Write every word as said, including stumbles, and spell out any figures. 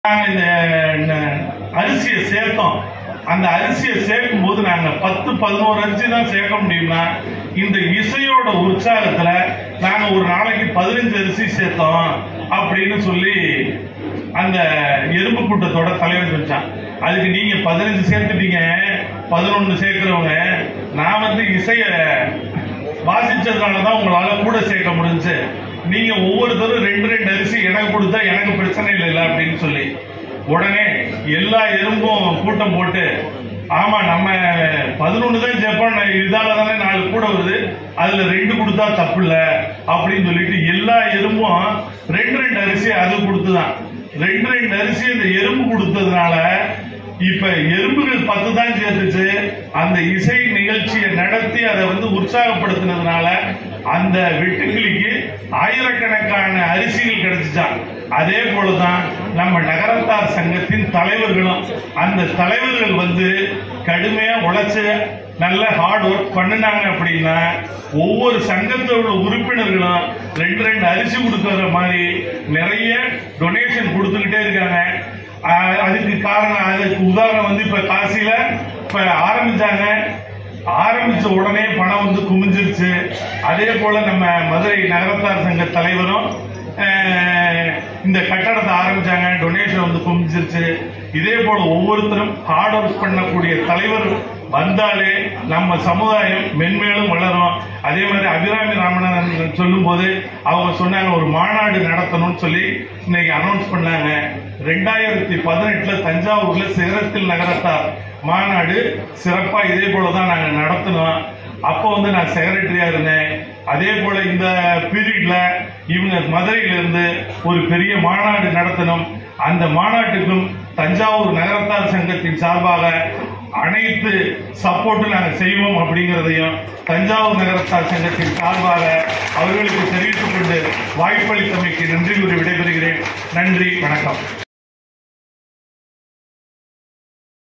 அரிசியை சேர்த்தோம். அந்த அரிசியை சேர்க்கும் போது நாங்க பத்து பதினோரு அரிசி தான் சேர்க்க முடியும்னா இந்த இசையோட உற்சாகத்துல நாங்க ஒரு நாளைக்கு பதினஞ்சு அரிசி சேர்த்தோம் அப்படின்னு சொல்லி அந்த எறும்பு கூட்டத்தோட தலைவர் வச்சான். அதுக்கு நீங்க பதினஞ்சு சேர்த்துட்டீங்க, பதினொன்னு சேர்க்கிறவங்க நான் வந்து இசைய வாசிச்சதுனாலதான் உங்களால கூட சேர்க்க முடிஞ்சு. நீங்க ஒவ்வொருத்தரும் ரெண்டு ரெண்டு அரிசி எனக்கு கொடுத்தா எனக்கு பிரச்சனை இல்லை அப்படின்னு சொல்லி உடனே எல்லா எறும்பும் கூட்டம் போட்டு, ஆமா நம்ம பதினொன்னு தான் ஜப்பான் இதால தானே நாலு கூட வருது, அதுல ரெண்டு கொடுத்தா தப்பு இல்ல அப்படின்னு சொல்லிட்டு எல்லா எறும்பும் ரெண்டு ரெண்டு அரிசி அது கொடுத்துதான். ரெண்டு ரெண்டு அரிசி அந்த எறும்பு கொடுத்ததுனால இப்ப எறும்புகள் பத்து தான் சேர்த்துச்சு. அந்த இசை நிகழ்ச்சியை நடத்தி அதை வந்து உற்சாகப்படுத்தினதுனால அந்த வெட்டுக்கிளிக்கு ஆயிரக்கணக்கான அரிசிகள் கிடைச்சிச்சான். அதே போலதான் நம்ம நகரத்தார் சங்கத்தின் தலைவர்களும் அந்த தலைவர்கள் வந்து கடுமையா உழைச்சு நல்ல ஹார்ட் ஒர்க் பண்ணினாங்க. அப்படின்னா ஒவ்வொரு சங்கத்தோட உறுப்பினர்களும் ரெண்டு ரெண்டு அரிசி கொடுக்கற மாதிரி நிறைய டொனேஷன் கொடுத்துக்கிட்டே இருக்காங்க. அதுக்கு காரணம், அதுக்கு உதாரணம் வந்து இப்ப காசியில இப்ப ஆரம்பிச்சாங்க, ஆரம்பிச்ச உடனே பணம் வந்து குமிஞ்சிருச்சு. அதே போல நம்ம மதுரை நகரத்தார் சங்க தலைவரும் இந்த கட்டடத்தை ஆரம்பிச்சாங்க, டொனேஷன் வந்து குமிஞ்சிருச்சு. இதே போல ஒவ்வொருத்தரும் ஹார்ட் ஒர்க் பண்ணக்கூடிய தலைவர் வந்தாலே நம்ம சமுதாயம் மென்மேலும் வளரும். அதே மாதிரி அபிராமி ராமநாதன் சொல்லும் போது அவங்க சொன்னாங்க ஒரு மாநாடு நடத்தணும்னு சொல்லி இன்னைக்கு அனௌன்ஸ் பண்ணாங்க. ரெண்டாயிரத்தி பதினெட்டுல தஞ்சாவூர்ல சிகரத்தில் நகரத்தார் மாநாடு சிறப்பா இதே போலதான் நாங்க நடத்தினோம். அப்போ வந்து நான் செக்ரட்டரியா இருந்தேன். அதே போல இந்த பீரியட்ல இவங்க மதுரையில இருந்து ஒரு பெரிய மாநாடு நடத்தணும். அந்த மாநாட்டுக்கும் தஞ்சாவூர் நகரத்தார் சங்கத்தின் சார்பாக அனைத்து சப்போர்ட்டும் நாங்கள் செய்வோம் அப்படிங்கிறதையும் தஞ்சாவூர் நகரத்தார் சங்கத்தின் சார்பாக அவர்களுக்கு தெரிவித்துக் கொண்டு வாய்ப்பளித்தமைக்கு நன்றி கூறி விடைபெறுகிறேன். நன்றி, வணக்கம்.